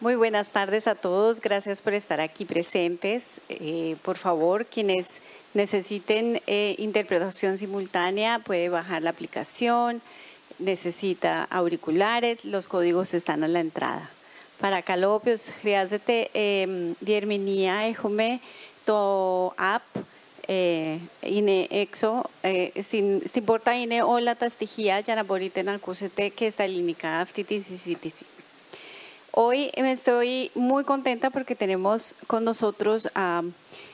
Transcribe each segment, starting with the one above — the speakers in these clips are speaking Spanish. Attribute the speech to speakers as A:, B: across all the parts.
A: Muy buenas tardes a todos, gracias por estar aquí presentes. Por favor, quienes necesiten interpretación simultánea, puede bajar la aplicación, necesita auriculares, los códigos están a la entrada. Παρακαλώ, χρειάζεται διερμηνία, έχουμε το app, είναι έξω, στην πόρτα είναι όλα τα στοιχεία για να μπορείτε να ακούσετε και στα ελληνικά αυτή τη συζήτηση. Hoy me estoy muy contenta porque tenemos con nosotros a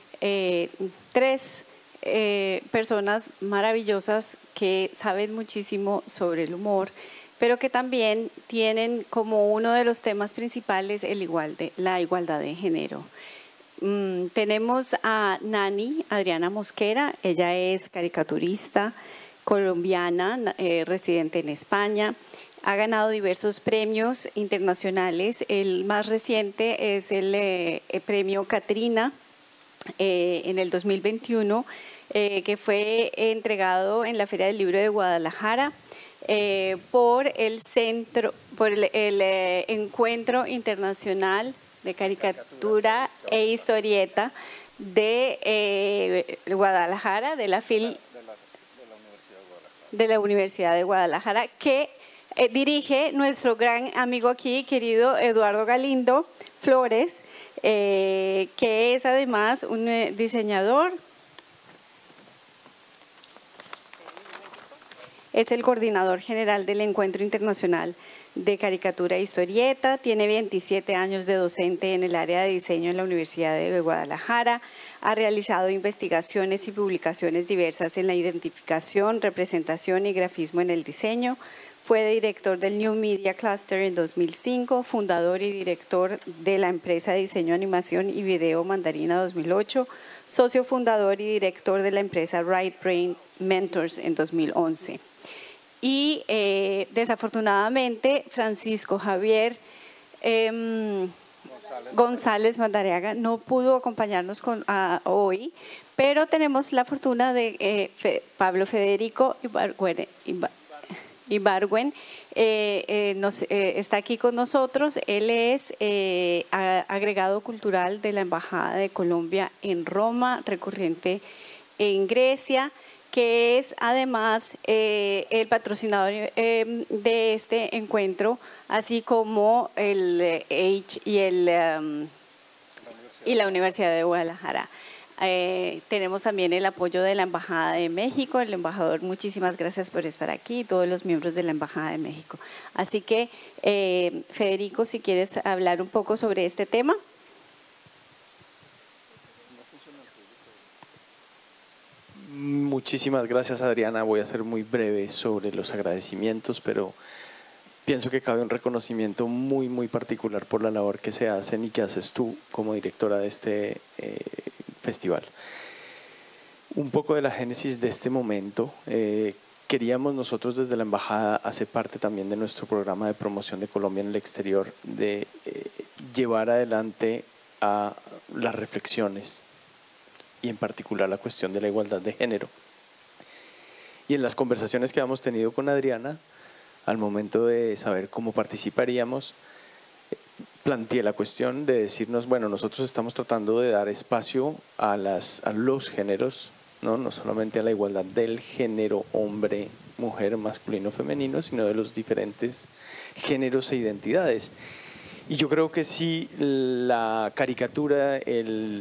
A: tres personas maravillosas que saben muchísimo sobre el humor, pero que también tienen como uno de los temas principales la igualdad de género. Tenemos a Nani Adriana Mosquera, ella es caricaturista colombiana, residente en España. Ha ganado diversos premios internacionales. El más reciente es el premio Catrina en el 2021, que fue entregado en la Feria del Libro de Guadalajara por el Encuentro Internacional de Caricatura e Historieta de Guadalajara, de la Universidad de Guadalajara, que dirige nuestro gran amigo aquí, querido Eduardo Galindo Flores, que es además un diseñador. Es el coordinador general del Encuentro Internacional de Caricatura e Historieta. Tiene 27 años de docente en el área de diseño en la Universidad de Guadalajara. Ha realizado investigaciones y publicaciones diversas en la identificación, representación y grafismo en el diseño. Fue director del New Media Cluster en 2005, fundador y director de la empresa de diseño, animación y video Mandarina 2008, socio fundador y director de la empresa Right Brain Mentors en 2011. Y desafortunadamente Francisco Javier González Madariaga no pudo acompañarnos hoy, pero tenemos la fortuna de Pablo Federico Ibargüen está aquí con nosotros. Él es agregado cultural de la Embajada de Colombia en Roma, recurrente en Grecia, que es además el patrocinador de este encuentro, así como el H y la Universidad de Guadalajara. Tenemos también el apoyo de la Embajada de México. El embajador, muchísimas gracias por estar aquí, y todos los miembros de la Embajada de México. Así que, Federico, si quieres hablar un poco sobre este tema.
B: Muchísimas gracias, Adriana. Voy a ser muy breve sobre los agradecimientos, pero pienso que cabe un reconocimiento muy particular por la labor que se hacen y que haces tú como directora de este festival. Un poco de la génesis de este momento. Queríamos nosotros desde la Embajada, hace parte también de nuestro programa de promoción de Colombia en el exterior, de llevar adelante a las reflexiones y en particular la cuestión de la igualdad de género. Y en las conversaciones que hemos tenido con Adriana, al momento de saber cómo participaríamos, planteé la cuestión de decirnos, bueno, nosotros estamos tratando de dar espacio a los géneros, no solamente a la igualdad del género hombre, mujer, masculino, femenino, sino de los diferentes géneros e identidades. Y yo creo que sí, la caricatura, el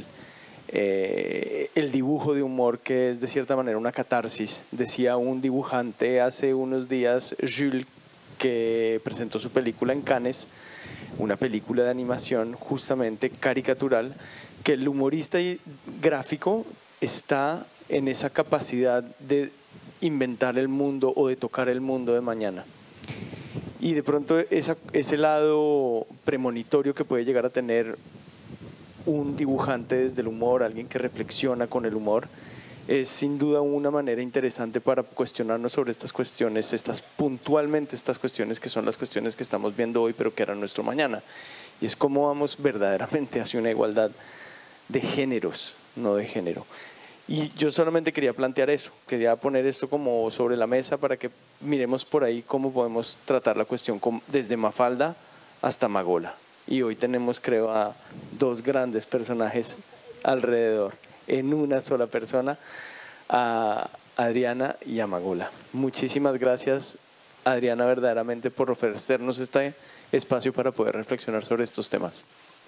B: dibujo de humor, que es de cierta manera una catarsis, decía un dibujante hace unos días, Jules, que presentó su película en Cannes, una película de animación justamente caricatural, que el humorista y gráfico está en esa capacidad de inventar el mundo o de tocar el mundo de mañana. Y de pronto ese lado premonitorio que puede llegar a tener un dibujante desde el humor, alguien que reflexiona con el humor, es sin duda una manera interesante para cuestionarnos sobre estas cuestiones, puntualmente estas cuestiones que son las cuestiones que estamos viendo hoy, pero que eran nuestro mañana. Y es cómo vamos verdaderamente hacia una igualdad de géneros, no de género. Y yo solamente quería plantear eso, quería poner esto como sobre la mesa para que miremos por ahí cómo podemos tratar la cuestión desde Mafalda hasta Magola. y hoy tenemos, creo, a dos grandes personajes alrededor, en una sola persona, a Adriana y a Magola. Muchísimas gracias, Adriana, verdaderamente por ofrecernos este espacio para poder reflexionar sobre estos temas.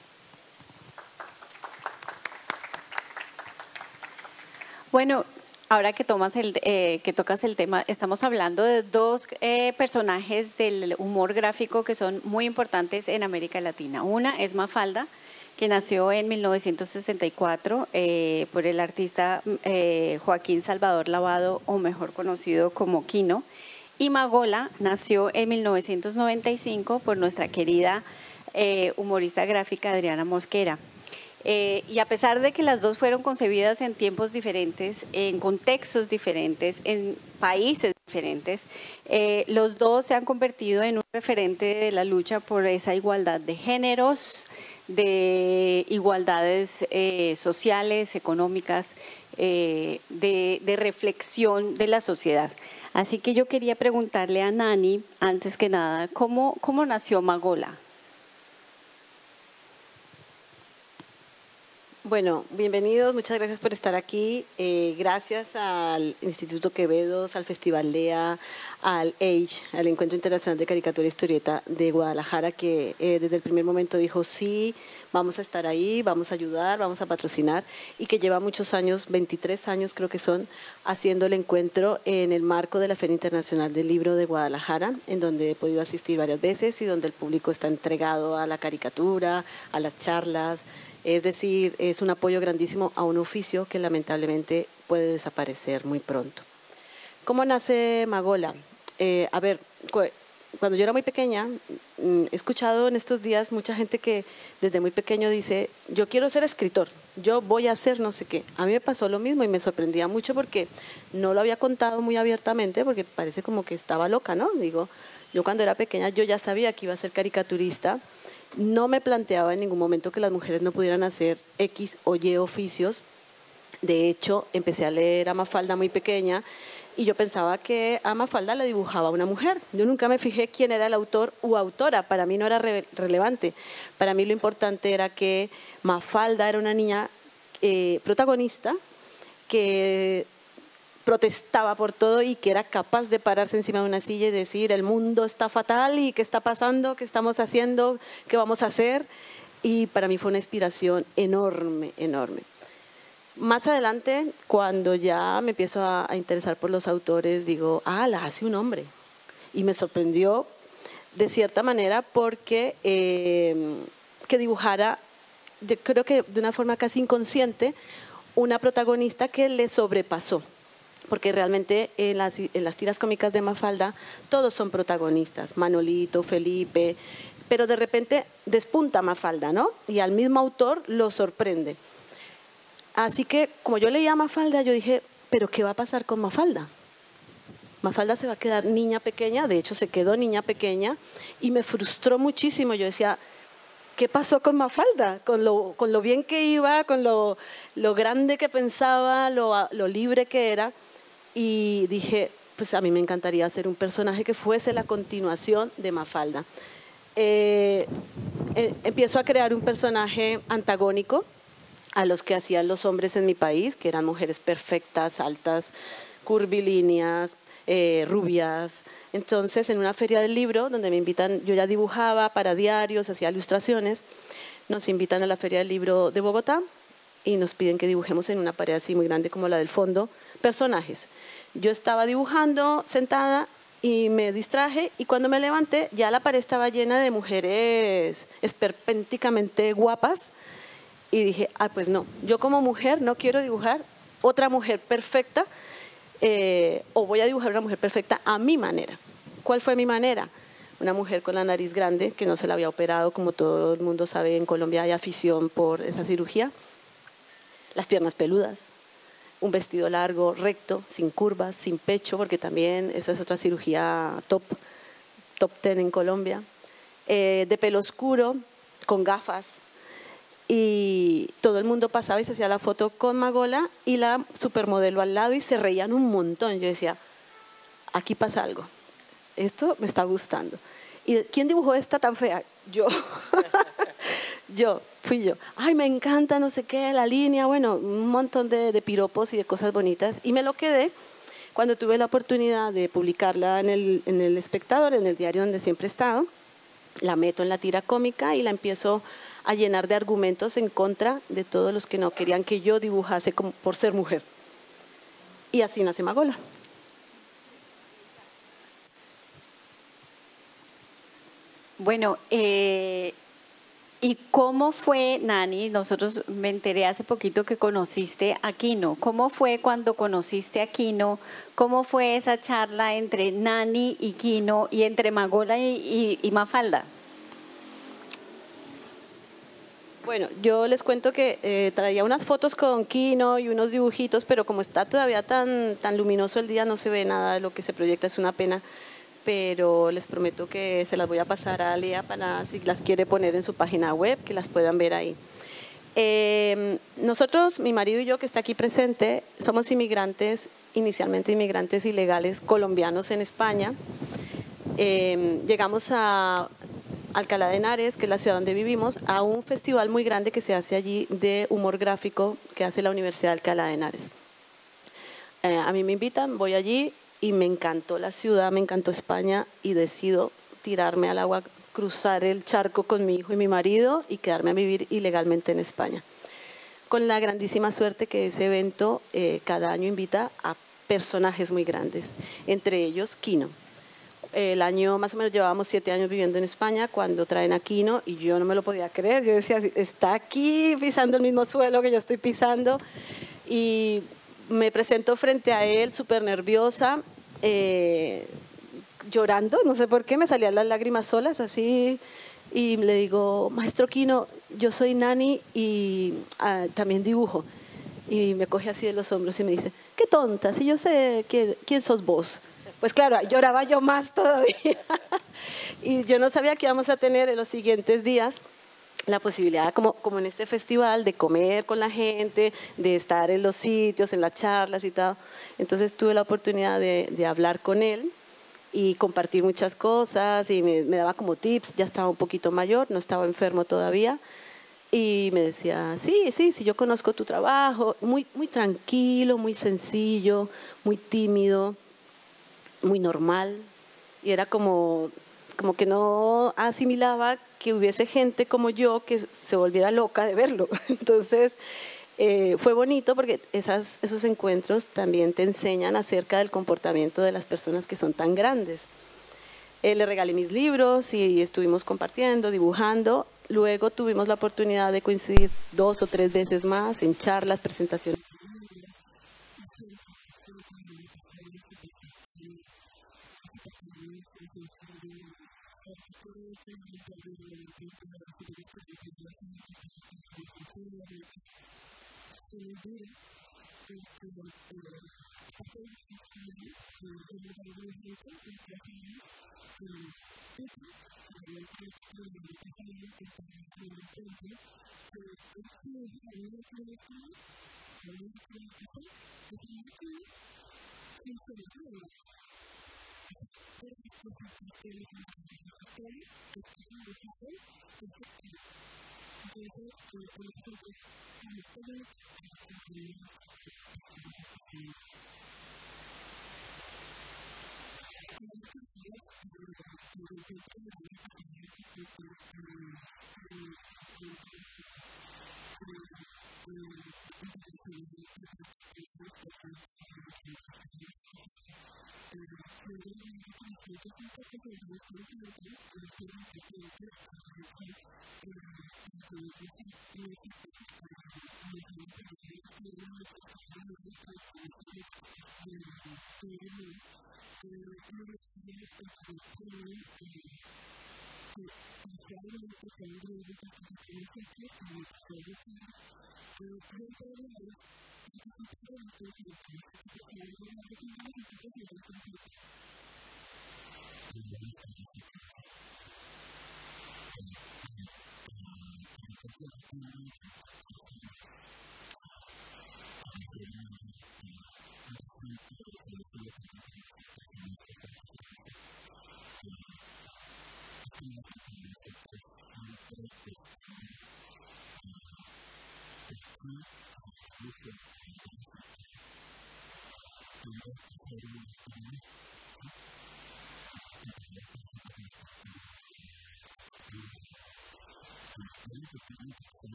A: Bueno, ahora que tocas el tema, estamos hablando de dos personajes del humor gráfico que son muy importantes en América Latina. Una es Mafalda, que nació en 1964 por el artista Joaquín Salvador Lavado, o mejor conocido como Quino. Y Magola nació en 1995 por nuestra querida humorista gráfica Adriana Mosquera. Y a pesar de que las dos fueron concebidas en tiempos diferentes, en contextos diferentes, en países diferentes, los dos se han convertido en un referente de la lucha por esa igualdad de géneros, de igualdades sociales, económicas, de reflexión de la sociedad. Así que yo quería preguntarle a Nani, antes que nada, ¿cómo nació Magola?
C: Bueno, bienvenidos, muchas gracias por estar aquí. Gracias al Instituto Quevedos, al Festival LEA, al AGE, al Encuentro Internacional de Caricatura e Historieta de Guadalajara, que desde el primer momento dijo sí, vamos a estar ahí, vamos a ayudar, vamos a patrocinar, y que lleva muchos años, 23 años creo que son, haciendo el encuentro en el marco de la Feria Internacional del Libro de Guadalajara, en donde he podido asistir varias veces y donde el público está entregado a la caricatura, a las charlas. Es decir, es un apoyo grandísimo a un oficio que lamentablemente puede desaparecer muy pronto. ¿Cómo nace Magola? Cuando yo era muy pequeña, he escuchado en estos días mucha gente que desde muy pequeño dice, yo quiero ser escritor, yo voy a hacer no sé qué. A mí me pasó lo mismo y me sorprendía mucho porque no lo había contado muy abiertamente, porque parece como que estaba loca, ¿no? Digo, yo cuando era pequeña yo ya sabía que iba a ser caricaturista. No me planteaba en ningún momento que las mujeres no pudieran hacer X o Y oficios. De hecho, empecé a leer a Mafalda muy pequeña y yo pensaba que a Mafalda la dibujaba una mujer. Yo nunca me fijé quién era el autor u autora. Para mí no era relevante. Para mí lo importante era que Mafalda era una niña protagonista que protestaba por todo y que era capaz de pararse encima de una silla y decir el mundo está fatal y qué está pasando, qué estamos haciendo, qué vamos a hacer. Y para mí fue una inspiración enorme, enorme. Más adelante, cuando ya me empiezo a interesar por los autores, digo, la hace un hombre. Y me sorprendió de cierta manera porque que dibujara, creo que de una forma casi inconsciente, una protagonista que le sobrepasó. Porque realmente en las tiras cómicas de Mafalda todos son protagonistas, Manolito, Felipe, pero de repente despunta Mafalda, ¿no? Y al mismo autor lo sorprende. Así que como yo leía a Mafalda, yo dije, ¿pero qué va a pasar con Mafalda? Mafalda se va a quedar niña pequeña, de hecho se quedó niña pequeña y me frustró muchísimo. Yo decía, ¿qué pasó con Mafalda? Con lo bien que iba, con lo grande que pensaba, lo libre que era. Y dije, pues a mí me encantaría hacer un personaje que fuese la continuación de Mafalda. Empiezo a crear un personaje antagónico a los que hacían los hombres en mi país, que eran mujeres perfectas, altas, curvilíneas, rubias. Entonces, en una feria del libro, donde me invitan, yo ya dibujaba para diarios, hacía ilustraciones, nos invitan a la Feria del Libro de Bogotá y nos piden que dibujemos en una pared así muy grande como la del fondo, personajes. Yo estaba dibujando sentada y me distraje y cuando me levanté ya la pared estaba llena de mujeres esperpénticamente guapas y dije, pues no, yo como mujer no quiero dibujar otra mujer perfecta o voy a dibujar una mujer perfecta a mi manera. ¿Cuál fue mi manera? Una mujer con la nariz grande que no se la había operado, como todo el mundo sabe, en Colombia hay afición por esa cirugía. Las piernas peludas, un vestido largo, recto, sin curvas, sin pecho, porque también esa es otra cirugía top 10 en Colombia. De pelo oscuro, con gafas. Y todo el mundo pasaba y se hacía la foto con Magola y la supermodelo al lado y se reían un montón. Yo decía, aquí pasa algo. Esto me está gustando. ¿Y quién dibujó esta tan fea? Yo. Fui yo. Ay, me encanta, no sé qué, la línea, bueno, un montón de piropos y de cosas bonitas. Y me lo quedé cuando tuve la oportunidad de publicarla en el Espectador, en el diario donde siempre he estado. La meto en la tira cómica y la empiezo a llenar de argumentos en contra de todos los que no querían que yo dibujase por ser mujer. Y así nace Magola.
A: Bueno, ¿y cómo fue, Nani? Me enteré hace poquito que conociste a Quino. ¿Cómo fue cuando conociste a Quino? ¿Cómo fue esa charla entre Nani y Quino y entre Magola y Mafalda?
C: Bueno, yo les cuento que traía unas fotos con Quino y unos dibujitos, pero como está todavía tan luminoso el día, no se ve nada de lo que se proyecta, es una pena. Pero les prometo que se las voy a pasar a Lea para, si las quiere poner en su página web, que las puedan ver ahí. Nosotros, mi marido y yo, que está aquí presente, somos inmigrantes, inicialmente inmigrantes ilegales colombianos en España. Llegamos a Alcalá de Henares, que es la ciudad donde vivimos, a un festival muy grande que se hace allí de humor gráfico que hace la Universidad de Alcalá de Henares. A mí me invitan, voy allí y me encantó la ciudad, me encantó España y decido tirarme al agua, cruzar el charco con mi hijo y mi marido y quedarme a vivir ilegalmente en España. Con la grandísima suerte que ese evento cada año invita a personajes muy grandes, entre ellos Quino. El año, más o menos, llevábamos 7 años viviendo en España cuando traen a Quino y yo no me lo podía creer. Yo decía, está aquí pisando el mismo suelo que yo estoy pisando. Y me presento frente a él súper nerviosa, llorando, no sé por qué, me salían las lágrimas solas así. Y le digo, maestro Quino, yo soy Nani y también dibujo. Y me coge así de los hombros y me dice, qué tonta, si yo sé quién sos vos. Pues claro, lloraba yo más todavía. Y yo no sabía que íbamos a tener en los siguientes días la posibilidad, como en este festival, de comer con la gente, de estar en los sitios, en las charlas y tal. Entonces tuve la oportunidad de hablar con él y compartir muchas cosas y me daba como tips. Ya estaba un poquito mayor, no estaba enfermo todavía. Y me decía, sí, yo conozco tu trabajo. Muy tranquilo, muy sencillo, muy tímido, muy normal, y era como que no asimilaba que hubiese gente como yo que se volviera loca de verlo. Entonces fue bonito porque esos encuentros también te enseñan acerca del comportamiento de las personas que son tan grandes. Le regalé mis libros y estuvimos compartiendo, dibujando. Luego tuvimos la oportunidad de coincidir 2 o 3 veces más en charlas, presentaciones.